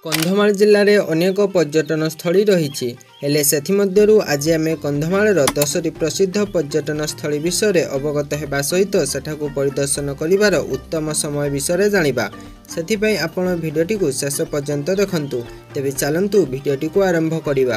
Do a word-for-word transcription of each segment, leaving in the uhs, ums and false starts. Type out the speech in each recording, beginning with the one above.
कंधमाल जिले में अनेक पर्यटन स्थली रही हेले सेथिमध्यरु आज आम कंधमाल दसटी प्रसिद्ध पर्यटन स्थली विषय अवगत होगा सहित सेठाकु परिदर्शन करिवार उत्तम समय विषय जानिबा। सेथिपई आपण भिडियोटी को शेष पर्यंत देखंतु। तेबे चलंतु भिडियोटी को आरंभ करिबा।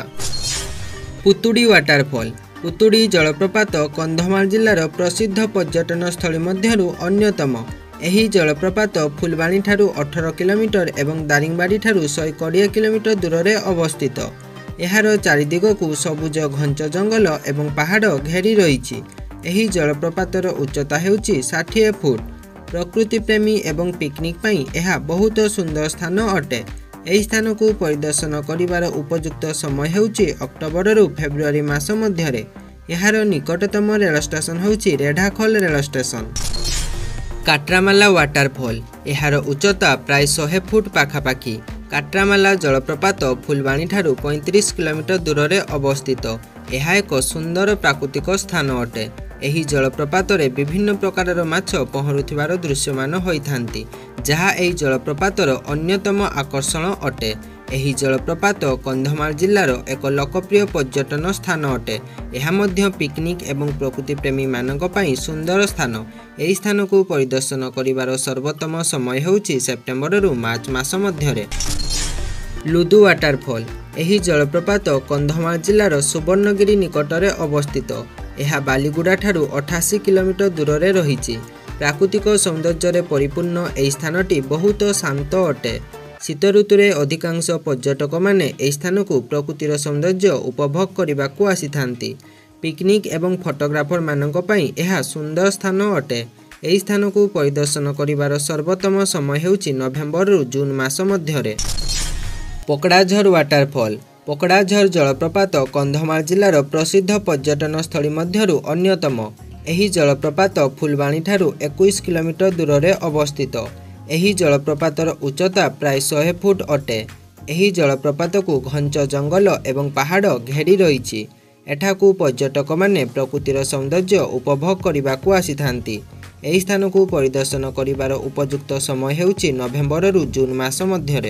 पुतुडी वाटरफॉल। पुतुडी जलप्रपात कंधमाल जिलार प्रसिद्ध पर्यटन स्थली मध्यरु अन्यतम। एही जलप्रपात फुलबाणी ठारू अठारह किलोमीटर एवं दारिंगबाड़ी ठारू सौ बीस किलोमीटर दूर में अवस्थित। एहार चारिदिग को सबुज घंच जंगल एवं पहाड़ घेरी रही। एही जलप्रपातर उच्चता हेउची साठ फुट। प्रकृति प्रेमी एवं पिकनिक पई एहा बहुत सुंदर स्थान अटे। एही स्थान को परिदर्शन करिवार उपयुक्त समय हेउची अक्टोबर रु फेब्रुआरी मास मध्यरे। एहार निकटतम रेल स्टेशन हेउची Redhakhol rail station. Katramala waterfall. एहार उच्चता प्राय सौ फुट पाखापाखि। काट्रामाला जलप्रपात फुलबाणी ठारू पैंतीस किलोमीटर दूर में अवस्थित। यह एक सुंदर प्राकृतिक स्थान अटे। एही जलप्रपात विभिन्न प्रकार माछ पहरुथिबार दृश्यमान होइथांती, जहा एही जलप्रपातर अन्यतम आकर्षण अटे। एही जलप्रपात कंधमाल जिलार एक लोकप्रिय पर्यटन स्थान अटे। यह मध्य पिकनिक एवं प्रकृति प्रेमी मानक पई सुंदर स्थान। एही स्थान को परिदर्शन करिवार सर्वोत्तम समय हेउची सेप्टेम्बर रु मार्च मास मध्यरे। लुदु वाटरफॉल। एही जलप्रपात कंधमाल जिलार सुवर्णगिरी निकटरे अवस्थित। यह बालीगुड़ा ठारू अठासी किलोमीटर दूर में रही। प्राकृतिक सौंदर्य परिपूर्ण एही स्थानटी बहुत शांत अटे। शीत ऋतु में अधिकांश पर्यटक माने एही स्थान को प्रकृतिर सौंदर्य उपभोग करने को आसीथांती। पिकनिक एवं फोटोग्राफर मानक पई यह सुंदर स्थान अटे। एही स्थान को परिदर्शन करिवार सर्वोत्तम समय हेउची नवेम्बर रु जून मास मध्यरे। पकड़ाझर वाटरफॉल। पकड़ाझर जलप्रपात कंधमाल जिलार प्रसिद्ध पर्यटन स्थली मध्यरु अन्यतम। एही जलप्रपात फुलबाणी ठारू इक्कीस किलोमीटर दूर में अवस्थित। एही जलप्रपातर उच्चता प्राय सौ फुट अटे। एही जलप्रपात को घंच जंगल एवं पहाड़ घेरी रही। एठाकू पर्यटक माने प्रकृतिर सौंदर्य उपभोग करने को आसीथांती। एही स्थान को परिदर्शन करिवार उपयुक्त समय हेउची नवेम्बर रु जून मास मध्यरे।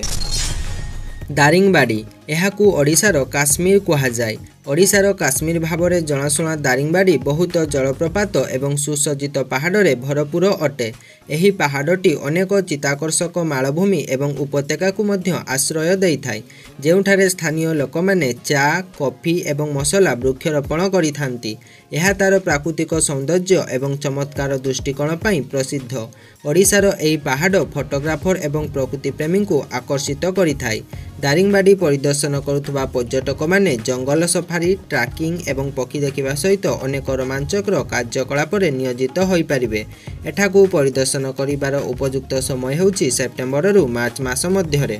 दारिंगबाड़ी। एहाकू ओडिशार काश्मीर कहुए। ओडिशार काश्मीर भाव में जनाशुना दारिंगबाड़ी बहुत जलप्रपात एवं सुसज्जित पहाड़ भरपूर अटे। एही पहाड़टी अनेक चित्ताकर्षक मालभूमि एवं उपत्यका को मध्य आश्रय देइथाय, जेउठारे स्थानीय लोक माने चा कॉफी एवं मसला वृक्षरोपण करिथांती। यह तार प्राकृतिक सौंदर्य एवं चमत्कार दृष्टिकोण पई प्रसिद्ध। ओडिशार एही पहाड़ फोटोग्राफर एवं प्रकृति प्रेमी को आकर्षित करिथाय। दारिंगबाड़ी परिदर्शन करुवा पर्यटक माने जंगल सफारी, ट्रैकिंग एवं पक्षी देखा सहित अनेक रोमांचकर कार्यकलाप नियोजित हो पारिबे। एठाकू परिदर्शन करिवार उपयुक्त समय हेउची सेप्टेम्बर रु मार्च मास मध्यरे।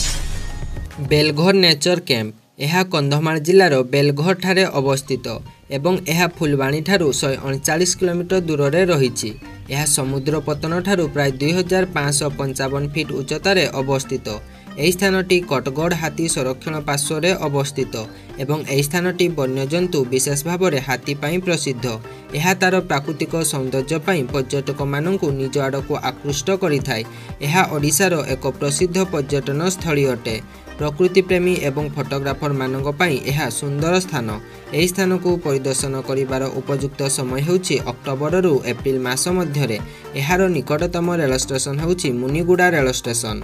Belghar nature camp. यह कंधमाल जिलार बेलघर ठारे अवस्थित एवं यह फुलबाणी ठारू सौ अड़चाश किलोमीटर दूर में रही। यह समुद्र पतन ठारू प्राय दुई हजार पाँच सौ पंचावन फीट उच्चतार अवस्थित। एही स्थानटी कटगढ़ हाथी संरक्षण पार्श्व में अवस्थित एवं एही स्थानटी वन्यजंतु विशेष भाव में हाथी पाई प्रसिद्ध। यह तार प्राकृतिक सौंदर्य पाई पर्यटक माननकु निज आड़क आकृष्ट करिथाय। यह ओडिशार एक प्रसिद्ध पर्यटन स्थली अटे। प्रकृति प्रेमी एवं फोटोग्राफर मानक पई यह सुंदर स्थान। एही स्थान को परिदर्शन करिवार उपयुक्त समय हेउची अक्टोबर रु एप्रिल मास मध्यरे। एहार निकटतम रेल स्टेशन हेउची मुनिगुड़ा रेल स्टेशन।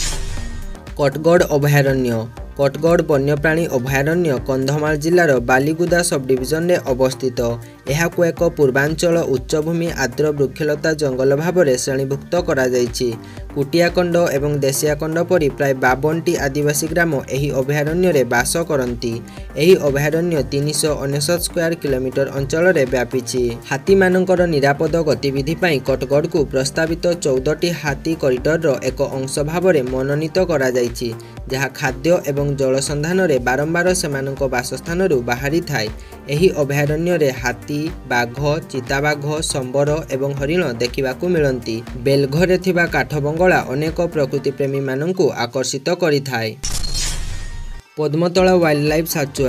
कटगढ़ अभयारण्य। कटगढ़ वन्यप्राणी अभयारण्य कंधमाल जिलार बालीगुदा सब डिविजन में अवस्थित। यहाकू एक पूर्वांचल उच्चभूमि आर्द्र वृक्षलता जंगल भाव में श्रेणीभुक्त करा जायछि। कुटियाकंड एवं देशियाकंड परी प्राय बावन टी आदिवासी ग्राम एही अभयारण्य रे बास करती। एही अभयारण्य तीन सौ उनसठ स्क्वायर किलोमीटर अंचल में व्यापीछि। हाथी मानकर निरापद गतिविधि पई कटगढ़ को प्रस्तावित चौदह टी हाथी कॉरिडोर एक अंश भाव में मनोनीत करा जायछि, जहाँ खाद्य एवं जल संधान रे बारंबार सेमानक बासस्थान रु बाहरी थाए। एही अभयारण्य रे हाथी, बाघ, चिताबाघ, संबर एवं हरिण देखिबाकू मिलंती। बेलघर थिबा काठबंगला अनेक प्रकृति प्रेमी माननकू आकर्षित करिथाय। Padmatola wildlife sanctuary.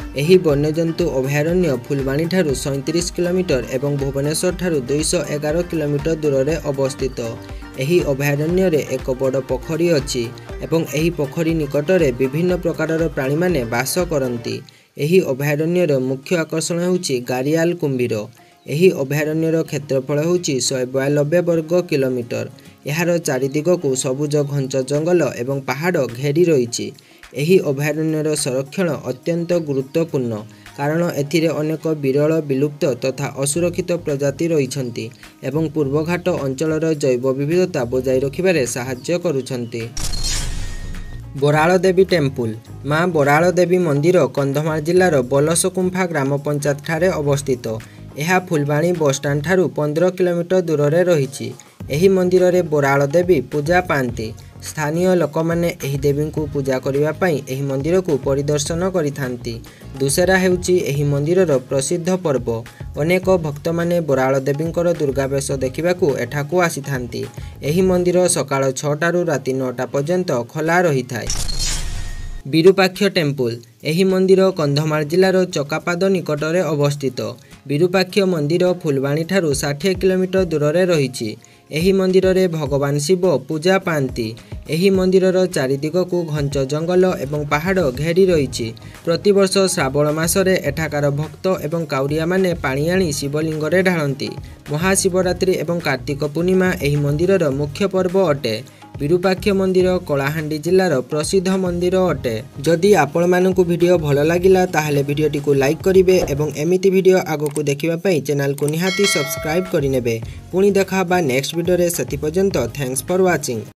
ଏହି ବନ୍ୟଜନ୍ତୁ ଅଭୟାରଣ୍ୟ ଫୁଲବାଣୀ ଠାରୁ ସଇଁତିରିଶ କିଲୋମିଟର ଏବଂ ଭୁବନେଶ୍ୱର ଠାରୁ ଦୁଇଶହ ଏଗାର କିଲୋମିଟର ଦୂରରେ ଅବସ୍ଥିତ। ଏହି ଅଭୟାରଣ୍ୟରେ ଏକ ବଡ଼ ପୋଖରୀ ଅଛି ଏବଂ ଏହି ପୋଖରୀ ନିକଟରେ ବିଭିନ୍ନ ପ୍ରକାରର ପ୍ରାଣୀମାନେ ବାସ କରନ୍ତି। ଏହି ଅଭୟାରଣ୍ୟର ମୁଖ୍ୟ ଆକର୍ଷଣ ହେଉଛି ଗାରିଆଲ କୁମ୍ଭୀର। ଏହି ଅଭୟାରଣ୍ୟର କ୍ଷେତ୍ରଫଳ ହେଉଛି ଶହେ ବୟାନବେ ବର୍ଗ କିଲୋମିଟର। ଏହାର ଚାରିଦିଗକୁ ସବୁଜ ଘଞ୍ଚ ଜଙ୍ଗଲ ଏବଂ ପାହାଡ଼ ଘେରି ରହିଛି। ଏହି ଅଭୟାରଣ୍ୟର ସଂରକ୍ଷଣ ଅତ୍ୟନ୍ତ ଗୁରୁତ୍ୱପୂର୍ଣ୍ଣ କାରଣ ଏଥିରେ ଅନେକ ବିରଳ ବିଲୁପ୍ତ ତଥା ଅସୁରକ୍ଷିତ ପ୍ରଜାତି ରହିଛନ୍ତି ଏବଂ ପୂର୍ବଘାଟ ଅଞ୍ଚଳର ଜୈବ ବିବିଧତା ବଜାୟ ରଖିବାରେ ସାହାଯ୍ୟ କରୁଛନ୍ତି। ବରାଳ ଦେବୀ ଟେମ୍ପୁଲ। ମା ବରାଳ ଦେବୀ ମନ୍ଦିର କନ୍ଧମାଳ ଜିଲ୍ଲାର ବଲସକୁମ୍ଫା ଗ୍ରାମ ପଞ୍ଚାୟତ ଠାରେ ଅବସ୍ଥିତ। ଏହା ଫୁଲବାଣୀ ବସଷ୍ଟାଣ୍ଡ ଠାରୁ ପନ୍ଦର କିଲୋମିଟର ଦୂରରେ ରହିଛି। ଏହି ମନ୍ଦିରରେ ବରାଳ ଦେବୀ ପୂଜା ପାଆନ୍ତି। ସ୍ଥାନୀୟ ଲୋକମାନେ ଏହି ଦେବୀଙ୍କୁ ପୂଜା କରିବା ପାଇଁ ଏହି ମନ୍ଦିରକୁ ପରିଦର୍ଶନ କରିଥାନ୍ତି। ଦୁସେରା ହେଉଛି ଏହି ମନ୍ଦିରର ପ୍ରସିଦ୍ଧ ପର୍ବ। ଅନେକ ଭକ୍ତମାନେ ବରାଳ ଦେବୀଙ୍କର ଦୁର୍ଗାବେଶ ଦେଖିବାକୁ ଏଠାକୁ ଆସିଥାନ୍ତି। ଏହି ମନ୍ଦିର ସକାଳ ଛଅଟାରୁ ରାତି ନଅଟା ପର୍ଯ୍ୟନ୍ତ ଖୋଲା ରହିଥାଏ। ବିରୁପାକ୍ଷ ଟେମ୍ପୁଲ। ଏହି ମନ୍ଦିର କନ୍ଧମାଳ ଜିଲ୍ଲାର ଚକାପାଦ ନିକଟରେ ଅବସ୍ଥିତ। ବିରୁପାକ୍ଷ ମନ୍ଦିର ଫୁଲବାଣୀ ଠାରୁ ଷାଠିଏ କିଲୋମିଟର ଦୂରରେ ରହିଛି। ଏହି ମନ୍ଦିରରେ ଭଗବାନ ଶିବ ପୂଜା ପାଆନ୍ତି। ଏହି ମନ୍ଦିରର ଚାରିଦିଗକୁ ଘଞ୍ଚ ଜଙ୍ଗଲ ଏବଂ ପାହାଡ଼ ଘେରି ରହିଛି। ପ୍ରତିବର୍ଷ ଶ୍ରାବଣ ମାସରେ ଏଠାକାର ଭକ୍ତ ଏବଂ କାଉରିଆମାନେ ପାଣି ଆଣି ଶିବଲିଙ୍ଗରେ ଢାଳନ୍ତି। ମହାଶିବରାତ୍ରି ଏବଂ କାର୍ତ୍ତିକ ପୂର୍ଣ୍ଣିମା ଏହି ମନ୍ଦିରର ମୁଖ୍ୟ ପର୍ବ ଅଟେ। ବିରୁପାକ୍ଷ ମନ୍ଦିର କଳାହାଣ୍ଡି ଜିଲ୍ଲାର ପ୍ରସିଦ୍ଧ ମନ୍ଦିର ଅଟେ। ଯଦି ଆପଣମାନଙ୍କୁ ଭିଡ଼ିଓ ଭଲ ଲାଗିଲା ତାହେଲେ ଭିଡ଼ିଓଟିକୁ ଲାଇକ୍ କରିବେ ଏବଂ ଏମିତି ଭିଡ଼ିଓ ଆଗକୁ ଦେଖିବା ପାଇଁ ଚ୍ୟାନେଲକୁ ନିହାତି ସବସ୍କ୍ରାଇବ୍ କରିନେବେ। ପୁଣି ଦେଖା ହେବା ନେକ୍ସଟ ଭିଡ଼ିଓରେ। ସେଥିପର୍ଯ୍ୟନ୍ତ ଥ୍ୟାଙ୍କସ୍ ଫର ୱାଚିଂ।